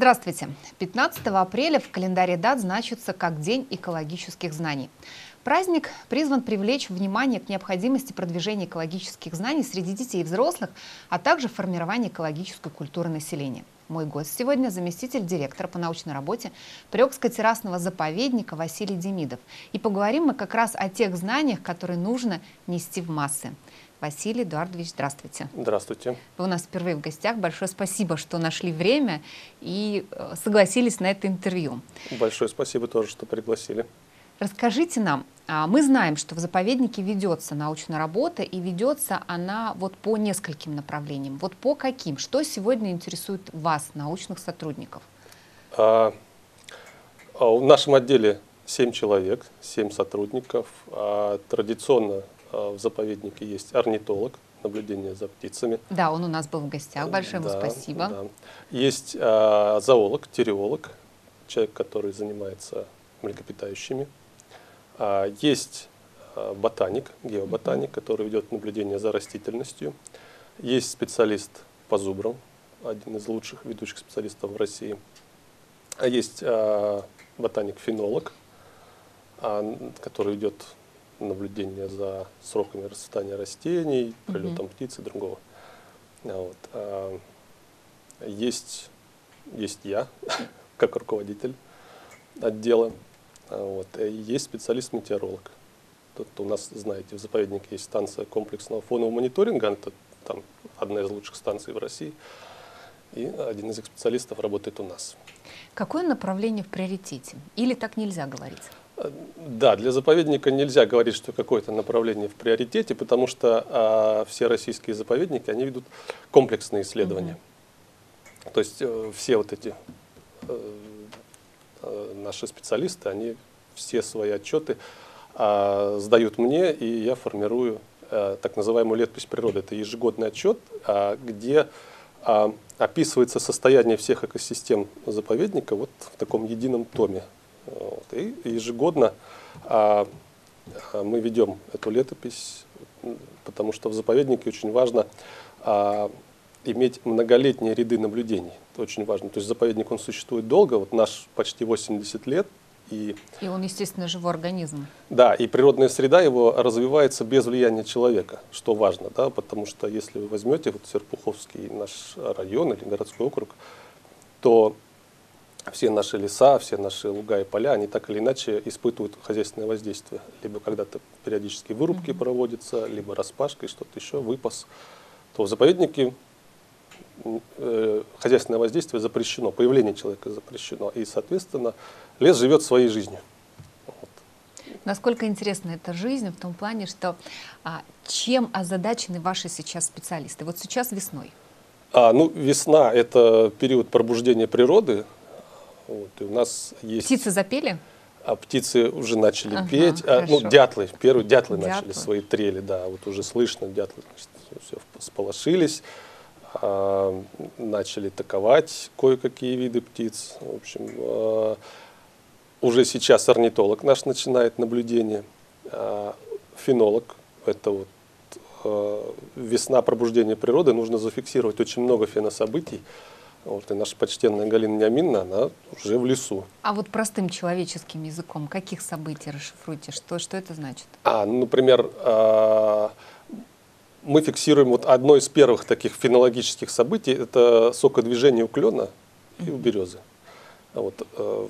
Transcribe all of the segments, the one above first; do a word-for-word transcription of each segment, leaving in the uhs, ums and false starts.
Здравствуйте! пятнадцатого апреля в календаре дат значится как День экологических знаний. Праздник призван привлечь внимание к необходимости продвижения экологических знаний среди детей и взрослых, а также формирования экологической культуры населения. Мой гость сегодня — заместитель директора по научной работе Приокско-террасного заповедника Василий Демидов. И поговорим мы как раз о тех знаниях, которые нужно нести в массы. Василий Эдуардович, здравствуйте. Здравствуйте. Вы у нас впервые в гостях. Большое спасибо, что нашли время и согласились на это интервью. Большое спасибо тоже, что пригласили. Расскажите нам, мы знаем, что в заповеднике ведется научная работа, и ведется она вот по нескольким направлениям. Вот по каким? Что сегодня интересует вас, научных сотрудников? А, а в нашем отделе семь человек, семь сотрудников. А традиционно в заповеднике есть орнитолог, наблюдение за птицами. Да, он у нас был в гостях. Большое да, ему спасибо. Да. Есть а, зоолог, тереолог, человек, который занимается млекопитающими. А, есть а, ботаник, геоботаник, mm-hmm. который ведет наблюдение за растительностью. Есть специалист по зубрам, один из лучших ведущих специалистов в России. А есть а, ботаник-фенолог, а, который ведет наблюдение за сроками расцветания растений, прилетом mm-hmm. птиц и другого. Вот. А, есть, есть я, как руководитель отдела. Вот. И есть специалист-метеоролог. Тут у нас, знаете, в заповеднике есть станция комплексного фонового мониторинга, это там одна из лучших станций в России. И один из их специалистов работает у нас. Какое направление в приоритете? Или так нельзя говорить? Да, для заповедника нельзя говорить, что какое-то направление в приоритете, потому что а, все российские заповедники, они ведут комплексные исследования. Mm-hmm. То есть э, все вот эти э, э, наши специалисты, они все свои отчеты э, сдают мне, и я формирую э, так называемую летопись природы. Это ежегодный отчет, э, где э, описывается состояние всех экосистем заповедника вот в таком едином томе. Вот. И ежегодно а, а, мы ведем эту летопись, потому что в заповеднике очень важно а, иметь многолетние ряды наблюдений. Это очень важно. То есть заповедник, он существует долго, вот наш почти восемьдесят лет. И, и он, естественно, живой организм. Да, и природная среда его развивается без влияния человека, что важно, да, потому что если вы возьмете вот Серпуховский наш район или городской округ, то все наши леса, все наши луга и поля, они так или иначе испытывают хозяйственное воздействие. Либо когда-то периодически вырубки mm-hmm. проводятся, либо распашка и что-то еще, выпас. То в заповеднике э, хозяйственное воздействие запрещено, появление человека запрещено. И, соответственно, лес живет своей жизнью. Вот. Насколько интересна эта жизнь в том плане, что а, чем озадачены ваши сейчас специалисты? Вот сейчас весной. А, ну, весна – это период пробуждения природы. Вот, и у нас есть... Птицы запели? А птицы уже начали ага, петь. А, ну, дятлы, первые дятлы, дятлы начали свои трели, да, вот уже слышно, дятлы значит, все сполошились, а, начали атаковать кое-какие виды птиц. В общем, а, уже сейчас орнитолог наш начинает наблюдение. А, фенолог, это вот а, весна пробуждения природы, нужно зафиксировать очень много фенособытий. Вот, и наша почтенная Галина Ниаминовна, она уже в лесу. А вот простым человеческим языком, каких событий расшифруйте? Что, что это значит? А, ну, например, э, мы фиксируем вот одно из первых таких фенологических событий, это сокодвижение у клена и у березы. Вот, э,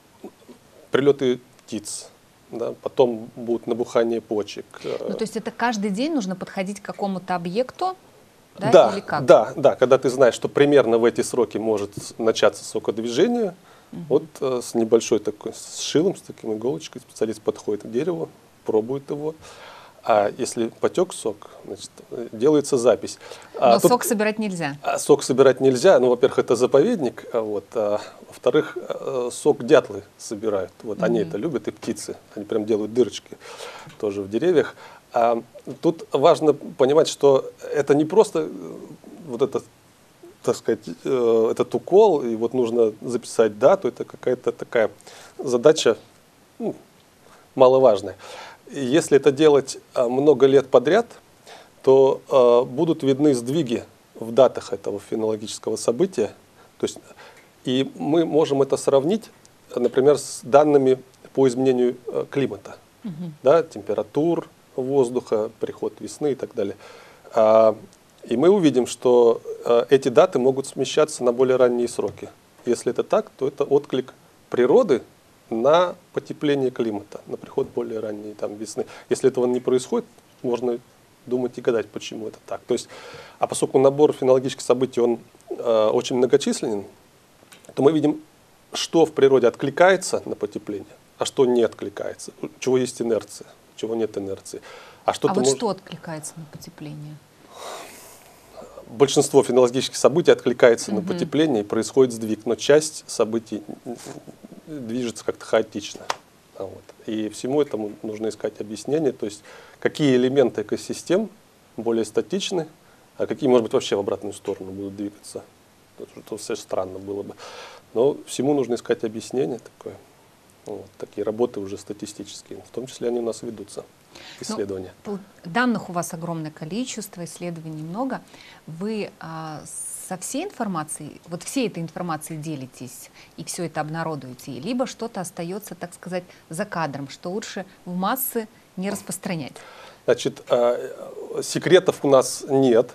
прилеты птиц. Да, потом будут набухание почек. Ну, то есть это каждый день нужно подходить к какому-то объекту? Да, да, или как? да, да, когда ты знаешь, что примерно в эти сроки может начаться сокодвижение, угу. вот э, с небольшой такой, с шилом, с таким иголочкой специалист подходит к дереву, пробует его. А если потек сок, значит, делается запись. Но а сок тут, собирать нельзя? А, сок собирать нельзя. Ну, во-первых, это заповедник, а, вот, а, во-вторых, а, сок дятлы собирают. Вот, mm-hmm. Они это любят, и птицы. Они прям делают дырочки тоже в деревьях. А, тут важно понимать, что это не просто вот это, так сказать, э, этот укол, и вот нужно записать дату. Это какая-то такая задача ну, маловажная. Если это делать много лет подряд, то э, будут видны сдвиги в датах этого фенологического события. То есть И мы можем это сравнить, например, с данными по изменению климата, угу. да, температур воздуха, приход весны и так далее. И мы увидим, что эти даты могут смещаться на более ранние сроки. Если это так, то это отклик природы на потепление климата, на приход более ранней там, весны. Если этого не происходит, можно думать и гадать, почему это так. То есть, а поскольку набор фенологических событий он э, очень многочисленен, то мы видим, что в природе откликается на потепление, а что не откликается, у чего есть инерция, у чего нет инерции. А, а вот может... что откликается на потепление? Большинство фенологических событий откликается угу. на потепление, и происходит сдвиг, но часть событий движется как-то хаотично. Вот. И всему этому нужно искать объяснение, то есть какие элементы экосистем более статичны, а какие, может быть, вообще в обратную сторону будут двигаться. Это все странно было бы. Но всему нужно искать объяснение такое. Вот. Такие работы уже статистические, в том числе они у нас ведутся. Исследования. Ну, данных у вас огромное количество, исследований много. Вы а, со всей информацией, вот всей этой информацией делитесь и все это обнародуете, либо что-то остается, так сказать, за кадром, что лучше в массы не распространять? Значит, секретов у нас нет.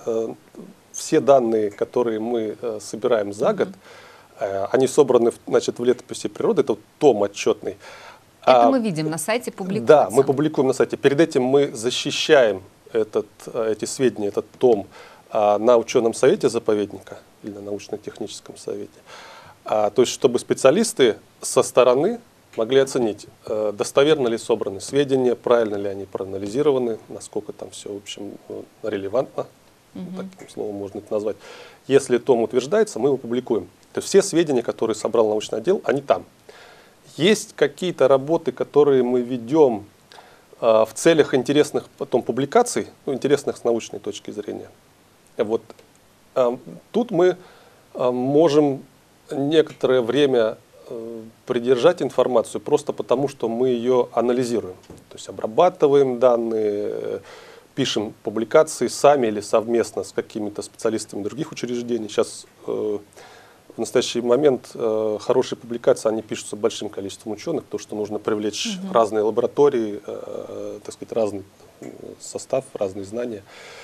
Все данные, которые мы собираем за год, mm-hmm. они собраны, значит, в летописи природы, это том отчетный. Это мы видим на сайте, публикуется. Да, мы публикуем на сайте. Перед этим мы защищаем этот, эти сведения, этот том на ученом совете заповедника или на научно-техническом совете. То есть, чтобы специалисты со стороны могли оценить, достоверно ли собраны сведения, правильно ли они проанализированы, насколько там все, в общем, релевантно, угу. таким словом можно это назвать. Если том утверждается, мы его публикуем. То есть все сведения, которые собрал научный отдел, они там. Есть какие-то работы, которые мы ведем э, в целях интересных потом публикаций, ну, интересных с научной точки зрения. Вот. Э, тут мы э, можем некоторое время э, придержать информацию просто потому, что мы ее анализируем. То есть обрабатываем данные, э, пишем публикации сами или совместно с какими-то специалистами других учреждений. Сейчас э, в настоящий момент э, хорошие публикации, они пишутся большим количеством ученых, потому что нужно привлечь угу. разные лаборатории, э, так сказать, разный состав, разные знания.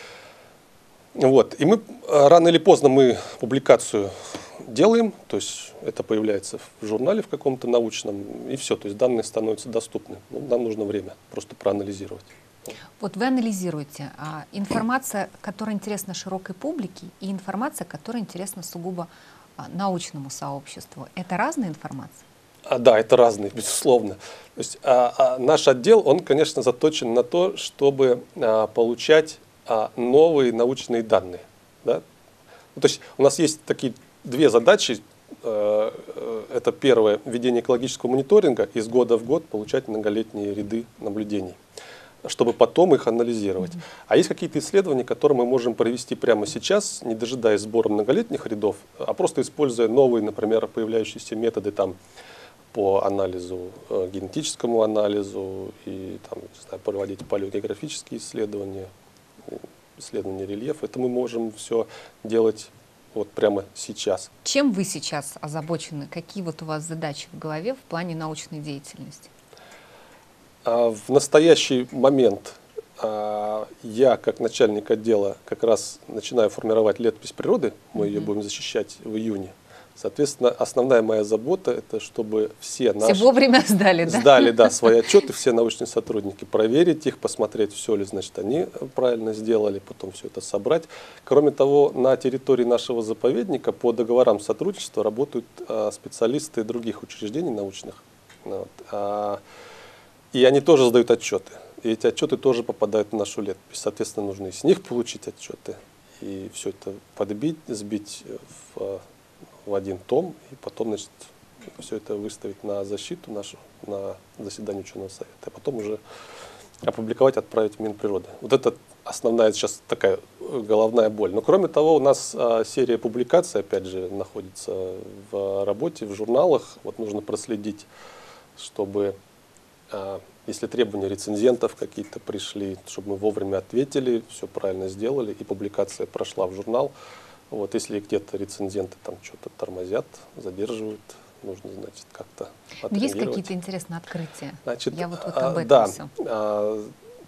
Вот. И мы рано или поздно мы публикацию делаем, то есть это появляется в журнале в каком-то научном, и все, то есть данные становятся доступны. Ну, нам нужно время просто проанализировать. Вот вы анализируете а, информация, которая интересна широкой публике, и информация, которая интересна сугубо научному сообществу. Это разная информация? А, да, это разные, безусловно. То есть, а, а, наш отдел, он, конечно, заточен на то, чтобы а, получать а, новые научные данные. Да? Ну, то есть у нас есть такие две задачи. А, это первое, ведение экологического мониторинга, из года в год получать многолетние ряды наблюдений, чтобы потом их анализировать. Mm-hmm. А есть какие-то исследования, которые мы можем провести прямо сейчас, не дожидаясь сбора многолетних рядов, а просто используя новые, например, появляющиеся методы там, по анализу, э, генетическому анализу, и там, не знаю, проводить палеогеографические исследования, исследования рельефа. Это мы можем все делать вот прямо сейчас. Чем вы сейчас озабочены? Какие вот у вас задачи в голове в плане научной деятельности? В настоящий момент я, как начальник отдела, как раз начинаю формировать летопись природы, мы mm-hmm. ее будем защищать в июне. Соответственно, основная моя забота – это чтобы все наши… Все вовремя сдали, да? Сдали, да, свои отчеты, все научные сотрудники, проверить их, посмотреть, все ли, значит, они правильно сделали, потом все это собрать. Кроме того, на территории нашего заповедника по договорам сотрудничества работают специалисты других учреждений научных. Вот. И они тоже сдают отчеты. И эти отчеты тоже попадают в нашу летопись. Соответственно, нужно и с них получить отчеты. И все это подбить, сбить в, в один том. И потом, значит, все это выставить на защиту нашу, на заседание ученого совета. А потом уже опубликовать, отправить в Минприроды. Вот это основная сейчас такая головная боль. Но кроме того, у нас а, серия публикаций, опять же, находится в работе, в журналах. Вот нужно проследить, чтобы… Если требования рецензентов какие-то пришли, чтобы мы вовремя ответили, все правильно сделали, и публикация прошла в журнал. Вот, если где-то рецензенты там что-то тормозят, задерживают, нужно, значит, как-то отреагировать. Есть какие-то интересные открытия? Значит, Я вот, вот об этом да, все. А,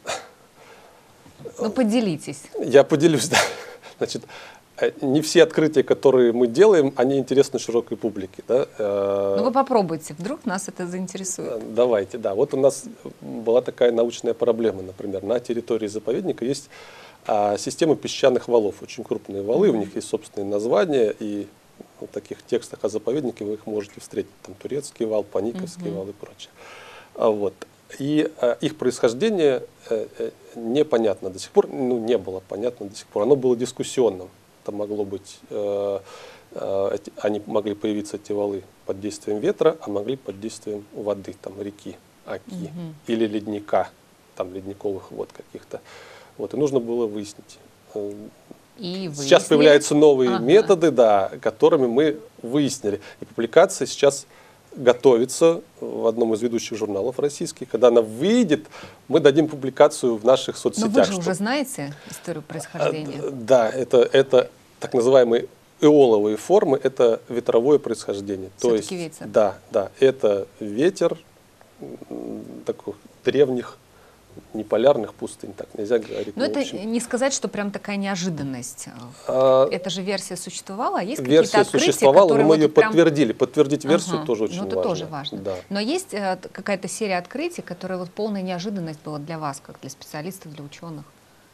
ну, поделитесь. Я поделюсь, да. Значит, не все открытия, которые мы делаем, они интересны широкой публике. Да? Ну, вы попробуйте, вдруг нас это заинтересует. Давайте, да. Вот у нас была такая научная проблема, например, на территории заповедника есть а, система песчаных валов, очень крупные валы, mm-hmm. у них есть собственные названия, и в таких текстах о заповеднике вы их можете встретить, там Турецкий вал, Паниковский mm-hmm. вал и прочее. А, вот. И а, их происхождение а, непонятно до сих пор, ну, не было понятно до сих пор, оно было дискуссионным. Это могло быть, э, э, эти, они могли появиться, эти валы, под действием ветра, а могли под действием воды, там, реки, оки, mm-hmm. или ледника, там, ледниковых вод каких-то. Вот, и нужно было выяснить. И сейчас выяснили? Появляются новые ага. методы, да, которыми мы выяснили. И публикация сейчас готовится в одном из ведущих журналов российских. Когда она выйдет, мы дадим публикацию в наших соцсетях. Но вы же чтобы... уже знаете историю происхождения. Да, это, это так называемые эоловые формы, это ветровое происхождение. То есть, ветер. Да, да, это ветер таких древних неполярных пустынь, так нельзя говорить. Но это не сказать, что прям такая неожиданность. А, Эта же версия существовала, а есть версия какие-то открытия, существовала, но мы вот ее прям... подтвердили. Подтвердить версию ага. тоже очень ну, это важно. тоже важно. Да. Но есть э, какая-то серия открытий, которая вот полная неожиданность была для вас, как для специалистов, для ученых?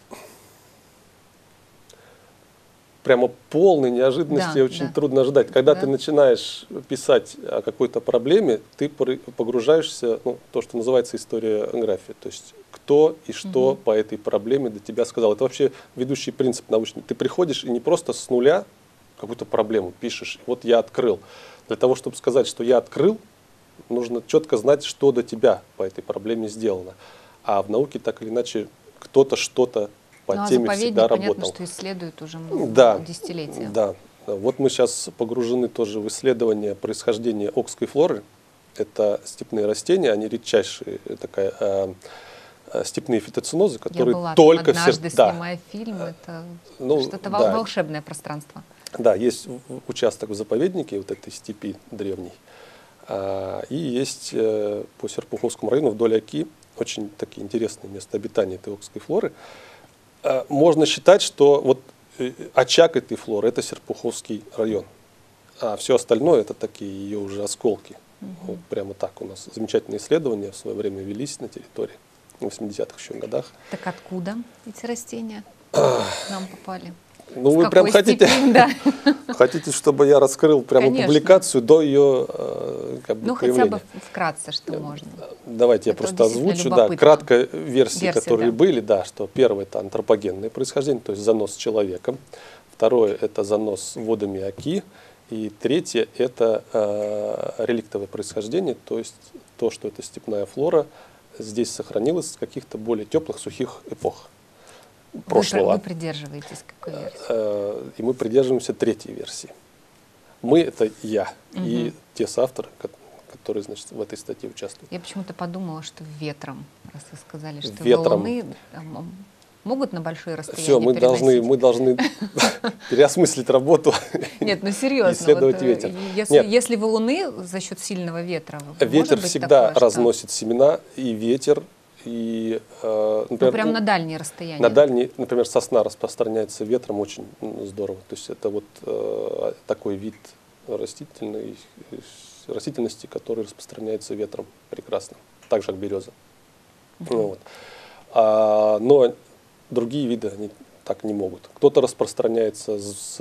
Прямо полной неожиданности да, очень да. трудно ожидать. Когда да. ты начинаешь писать о какой-то проблеме, ты погружаешься, ну, то, что называется историография. То есть кто и что угу. по этой проблеме до тебя сказал. Это вообще ведущий принцип научный. Ты приходишь и не просто с нуля какую-то проблему пишешь. Вот я открыл. Для того, чтобы сказать, что я открыл, нужно четко знать, что до тебя по этой проблеме сделано. А в науке так или иначе кто-то что-то по ну, теме а всегда понятно, работал. Что исследуют уже много да, десятилетия. Да. Вот мы сейчас погружены тоже в исследование происхождения окской флоры. Это степные растения, они редчайшие, такая э, э, степные фитоцинозы, которые Я была только там однажды, в сер... снимая да. фильм, это ну, что-то да. волшебное пространство. Да, есть участок в заповеднике вот этой степи древней, а, и есть э, по Серпуховскому району вдоль Оки очень такие интересные места обитания этой окской флоры. А, можно считать, что вот очаг этой флоры – это Серпуховский район, а все остальное – это такие ее уже осколки. Угу. Вот прямо так у нас замечательные исследования в свое время велись на территории в восьмидесятых еще годах. Так откуда эти растения к нам попали? Ну, С вы прям хотите, степи, да. хотите, чтобы я раскрыл прямо Конечно. Публикацию до ее как бы, ну, появления? Ну, хотя бы вкратце, что можно. Давайте это я просто озвучу. Да, кратко версии, Версия, которые да. были, да, что первое – это антропогенное происхождение, то есть занос человеком. Второе – это занос водами Оки. И третье – это э, реликтовое происхождение, то есть то, что эта степная флора здесь сохранилась с каких-то более теплых, сухих эпох. Прошлого. Вы, вы придерживаетесь какой версии? И мы придерживаемся третьей версии. Мы — это я угу. и те соавторы, которые, значит, в этой статье участвуют. Я почему-то подумала, что ветром, раз вы сказали, что ветром. Валуны могут на большие расстояния Все, мы переносить. должны, мы должны переосмыслить работу. Нет, ну серьезно. Исследовать вот, ветер. Если, если валуны за счет сильного ветра, ветер всегда такое, разносит что... семена, и ветер. И, э, например, ну, прям на дальние расстояния. На дальние, например, сосна распространяется ветром очень здорово. То есть это вот э, такой вид растительной, растительности, который распространяется ветром прекрасно. Так же, как береза. Uh-huh. Ну, вот. а, но другие виды они так не могут. Кто-то распространяется с,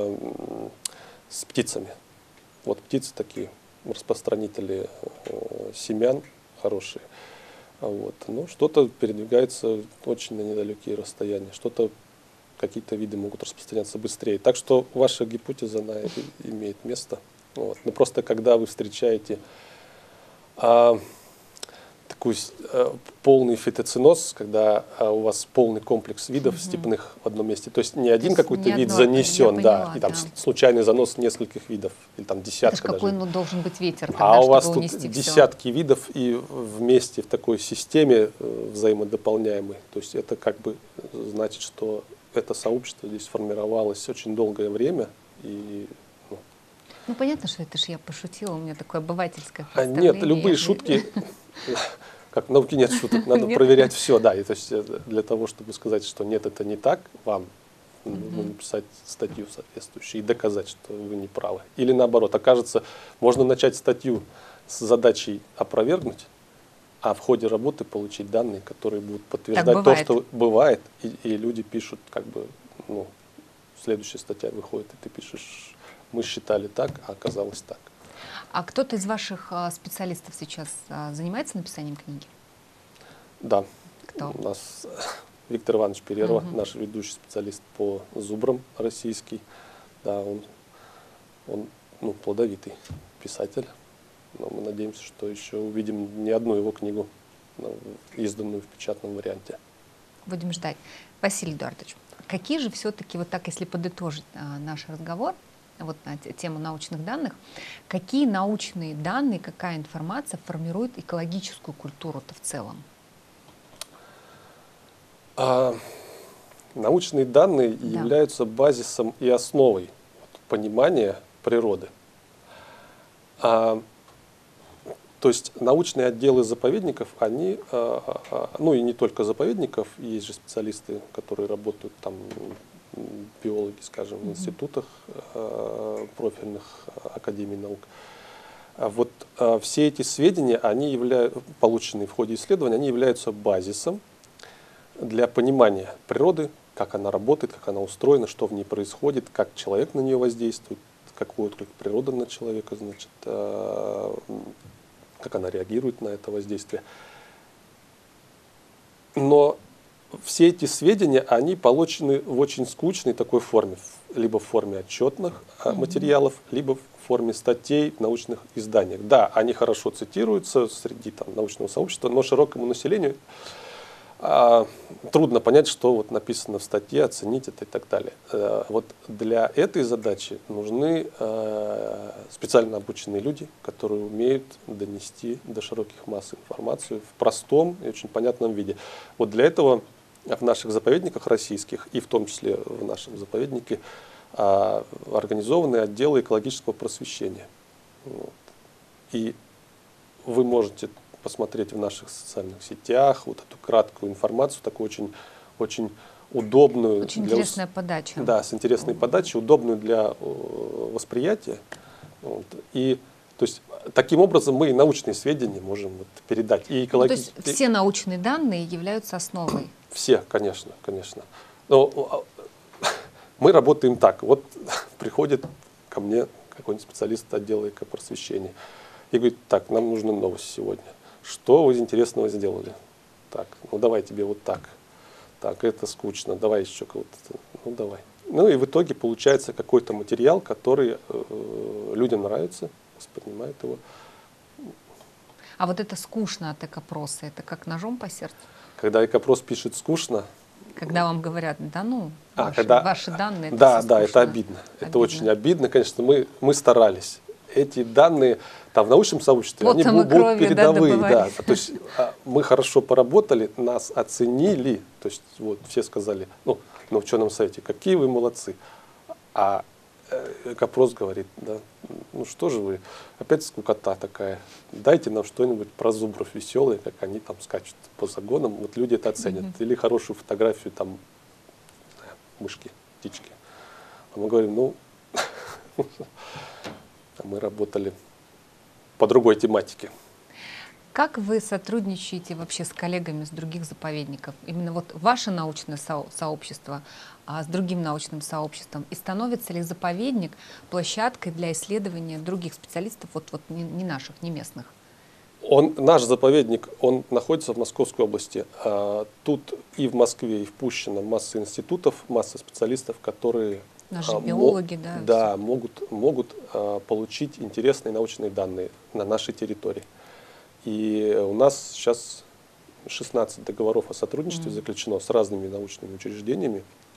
с птицами. Вот птицы такие, распространители э, семян хорошие. Вот. Ну, что-то передвигается очень на недалекие расстояния, что-то, какие-то виды могут распространяться быстрее. Так что ваша гипотеза, она имеет место. Вот. Но просто когда вы встречаете а, такой а, полный фитоциноз, когда а, у вас полный комплекс видов угу. степных в одном месте, то есть не один какой-то вид одно, занесен, поняла, да, и там да. случайный занос нескольких видов, или там десятка даже. Какой ну, должен быть ветер тогда, а у вас чтобы тут десятки все. Видов и вместе в такой системе взаимодополняемой. То есть это как бы значит, что это сообщество здесь формировалось очень долгое время. И, ну, ну, понятно, что это ж я пошутила, у меня такое обывательское а представление. нет, любые же... шутки, как в науке нет шуток, надо проверять все. Да, и, то есть для того, чтобы сказать, что нет, это не так, вам нужно написать статью соответствующую и доказать, что вы не правы. Или наоборот, окажется, можно начать статью с задачей опровергнуть, а в ходе работы получить данные, которые будут подтверждать то, что бывает, и, и люди пишут, как бы, ну, следующая статья выходит, и ты пишешь, мы считали так, а оказалось так. А кто-то из ваших а, специалистов сейчас а, занимается написанием книги? Да. Кто? У нас Виктор Иванович Перерва, угу. наш ведущий специалист по зубрам российский. Да, он, он ну, плодовитый писатель. Но мы надеемся, что еще увидим не одну его книгу, изданную в печатном варианте. Будем ждать. Василий Эдуардович, какие же все-таки, вот так, если подытожить а, наш разговор, вот на тему научных данных, какие научные данные, какая информация формирует экологическую культуру-то в целом? А, научные данные да. являются базисом и основой понимания природы. А, то есть научные отделы заповедников, они, а, а, ну и не только заповедников, есть же специалисты, которые работают там, биологи, скажем, в институтах э, профильных академий наук. А вот э, все эти сведения, они являются, полученные в ходе исследования, они являются базисом для понимания природы, как она работает, как она устроена, что в ней происходит, как человек на нее воздействует, какой отклик природа на человека, значит, э, как она реагирует на это воздействие. Но все эти сведения, они получены в очень скучной такой форме, либо в форме отчетных mm-hmm. материалов, либо в форме статей в научных изданиях. Да, они хорошо цитируются среди там, научного сообщества, но широкому населению а, трудно понять, что вот написано в статье, оценить это и так далее. А, вот для этой задачи нужны а, специально обученные люди, которые умеют донести до широких масс информацию в простом и очень понятном виде. Вот для этого в наших заповедниках российских, и в том числе в нашем заповеднике, а, организованы отделы экологического просвещения. Вот. И вы можете посмотреть в наших социальных сетях вот эту краткую информацию, такую очень, очень удобную. Очень для, интересная подача. Да, с интересной подачей, удобную для восприятия. Вот. И то есть таким образом мы и научные сведения можем вот передать. И экологи... ну, то есть все научные данные являются основой? Все, конечно, конечно. Но мы работаем так. Вот приходит ко мне какой-нибудь специалист отдела экопросвещения и говорит, так, нам нужна новость сегодня. Что вы интересного сделали? Так, ну давай тебе вот так. Так, это скучно, давай еще кого-то. Ну давай. Ну и в итоге получается какой-то материал, который э, людям нравится, воспринимают его. А вот это скучно от экопроса, это как ножом по сердцу? Когда экопрос пишет скучно. Когда вам говорят, да ну, а, ваши, когда, ваши данные, это да, все да, скучно. это обидно. обидно. Это очень обидно, конечно, мы, мы старались. Эти данные там, в научном сообществе, вот они будут кровью, передовые. Да, да, то есть а, мы хорошо поработали, нас оценили. То есть вот все сказали, ну, на ученом совете, какие вы молодцы. А экопрос говорит, да, ну что же вы, опять скукота такая, дайте нам что-нибудь про зубров веселые, как они там скачут по загонам, вот люди это оценят. Mm-hmm. Или хорошую фотографию там мышки, птички. А мы говорим, ну, мы работали по другой тематике. Как вы сотрудничаете вообще с коллегами с других заповедников? Именно вот ваше научное со сообщество а с другим научным сообществом? И становится ли заповедник площадкой для исследования других специалистов, вот, вот не, не наших, не местных? Он, наш заповедник, он находится в Московской области. А, тут и в Москве, и в Пущино масса институтов, масса специалистов, которые Наши а, биологи, мо да, да могут, могут а, получить интересные научные данные на нашей территории. И у нас сейчас шестнадцать договоров о сотрудничестве mm. заключено с разными научными учреждениями.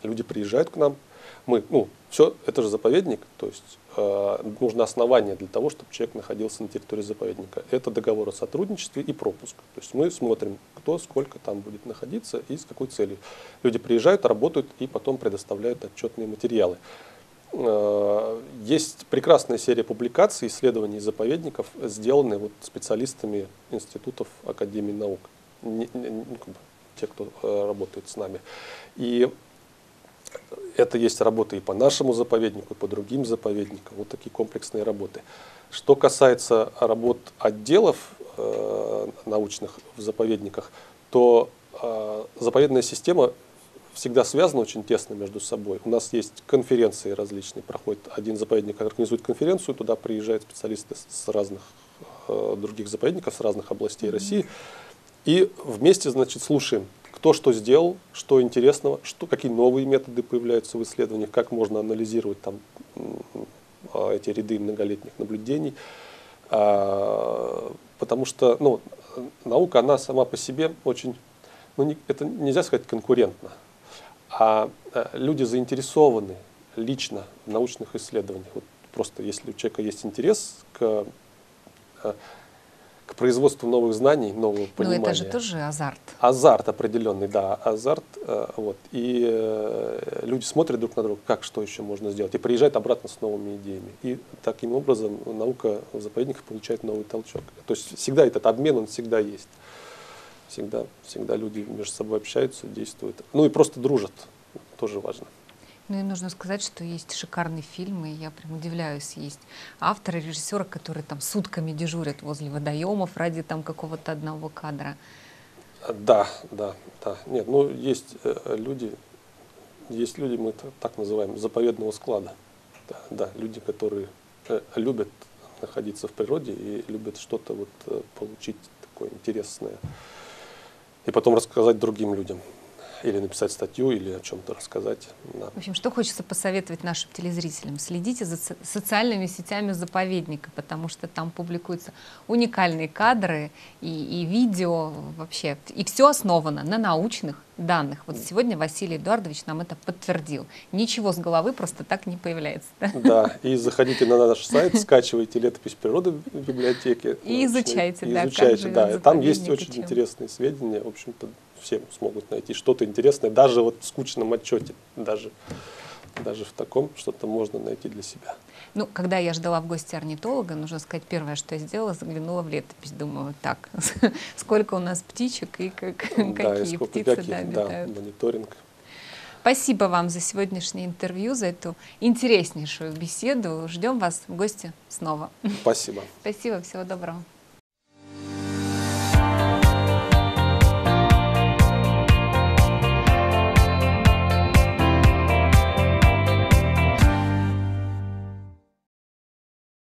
Люди приезжают к нам, мы, ну, все, это же заповедник, то есть э, нужно основание для того, чтобы человек находился на территории заповедника. Это договор о сотрудничестве и пропуск. То есть мы смотрим, кто сколько там будет находиться и с какой целью. Люди приезжают, работают и потом предоставляют отчетные материалы. Э, есть прекрасная серия публикаций, исследований заповедников, сделанные вот специалистами институтов Академии наук, не, не, не, как бы, те, кто э, работает с нами. И это есть работы и по нашему заповеднику, и по другим заповедникам, вот такие комплексные работы. Что касается работ отделов э, научных в заповедниках, то э, заповедная система всегда связана очень тесно между собой. У нас есть конференции различные, проходит один заповедник, организует конференцию, туда приезжают специалисты с разных э, других заповедников, с разных областей mm-hmm. России, и вместе, значит, слушаем, кто что сделал, что интересного, что, какие новые методы появляются в исследованиях, как можно анализировать там, эти ряды многолетних наблюдений. А, потому что ну, наука, она сама по себе очень, ну, не, это нельзя сказать конкурентна, а, а люди заинтересованы лично в научных исследованиях. Вот просто если у человека есть интерес к... к производству новых знаний, нового понимания. Но это же тоже азарт. Азарт определенный, да, азарт. Э, вот. И э, люди смотрят друг на друга, как, что еще можно сделать, и приезжают обратно с новыми идеями. И таким образом наука в заповедниках получает новый толчок. То есть всегда этот обмен, он всегда есть. Всегда, всегда люди между собой общаются, действуют. Ну и просто дружат, тоже важно. Ну и нужно сказать, что есть шикарные фильмы, и я прям удивляюсь, есть авторы, режиссеры, которые там сутками дежурят возле водоемов ради там какого-то одного кадра. Да, да, да. Нет, ну есть э, люди, есть люди, мы это так называем, заповедного склада. Да, да, люди, которые э, любят находиться в природе и любят что-то вот э, получить такое интересное и потом рассказать другим людям. Или написать статью, или о чем-то рассказать. Да. В общем, что хочется посоветовать нашим телезрителям? Следите за социальными сетями заповедника, потому что там публикуются уникальные кадры и, и видео вообще. И все основано на научных данных. Вот сегодня Василий Эдуардович нам это подтвердил. Ничего с головы просто так не появляется. Да, да, и заходите на наш сайт, скачивайте летопись природы в библиотеке. И изучайте, и да, изучайте, как да. Там есть очень чем. интересные сведения, в общем-то, все смогут найти что-то интересное, даже вот в скучном отчете, даже, даже в таком что-то можно найти для себя. Ну, когда я ждала в гости орнитолога, нужно сказать, первое, что я сделала, заглянула в летопись, думаю, так, сколько у нас птичек и как, да, какие и птицы каких, да, обитают. Да, мониторинг. Спасибо вам за сегодняшнее интервью, за эту интереснейшую беседу. Ждем вас в гости снова. Спасибо. Спасибо, всего доброго.